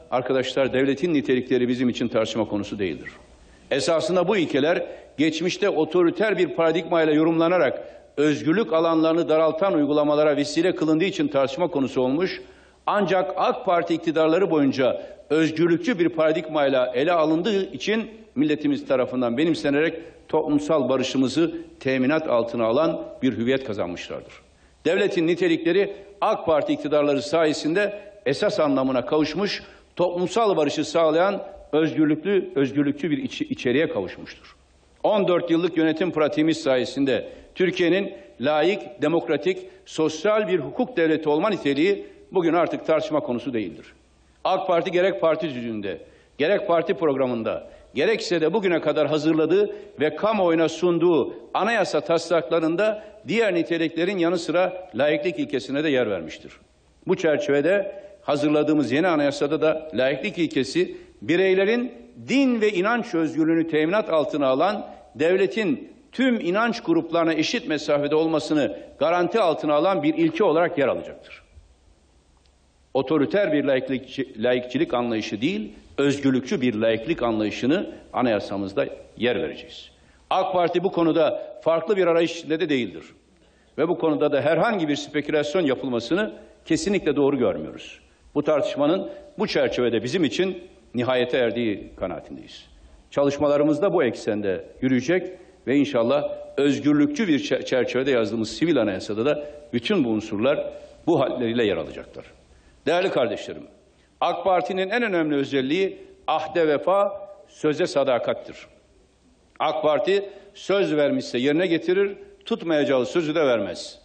arkadaşlar, devletin nitelikleri bizim için tartışma konusu değildir. Esasında bu ilkeler geçmişte otoriter bir paradigmayla yorumlanarak özgürlük alanlarını daraltan uygulamalara vesile kılındığı için tartışma konusu olmuş. Ancak AK Parti iktidarları boyunca özgürlükçü bir paradigmayla ele alındığı için milletimiz tarafından benimsenerek toplumsal barışımızı teminat altına alan bir hüviyet kazanmışlardır. Devletin nitelikleri AK Parti iktidarları sayesinde esas anlamına kavuşmuş, toplumsal barışı sağlayan özgürlükçü bir içeriğe kavuşmuştur. 14 yıllık yönetim pratiğimiz sayesinde Türkiye'nin layık, demokratik, sosyal bir hukuk devleti olma niteliği bugün artık tartışma konusu değildir. AK Parti gerek parti düzüğünde, gerek parti programında, gerekse de bugüne kadar hazırladığı ve kamuoyuna sunduğu anayasa taslaklarında diğer niteliklerin yanı sıra laiklik ilkesine de yer vermiştir. Bu çerçevede hazırladığımız yeni anayasada da laiklik ilkesi bireylerin din ve inanç özgürlüğünü teminat altına alan, devletin tüm inanç gruplarına eşit mesafede olmasını garanti altına alan bir ilke olarak yer alacaktır. Otoriter bir laikçilik anlayışı değil, özgürlükçü bir laiklik anlayışını anayasamızda yer vereceğiz. AK Parti bu konuda farklı bir arayış içinde de değildir. Ve bu konuda da herhangi bir spekülasyon yapılmasını kesinlikle doğru görmüyoruz. Bu tartışmanın bu çerçevede bizim için nihayete erdiği kanaatindeyiz. Çalışmalarımız da bu eksende yürüyecek ve inşallah özgürlükçü bir çerçevede yazdığımız sivil anayasada da bütün bu unsurlar bu halleriyle yer alacaklar. Değerli kardeşlerim, AK Parti'nin en önemli özelliği ahde vefa, söze sadakattir. AK Parti söz vermişse yerine getirir, tutmayacağı sözü de vermez.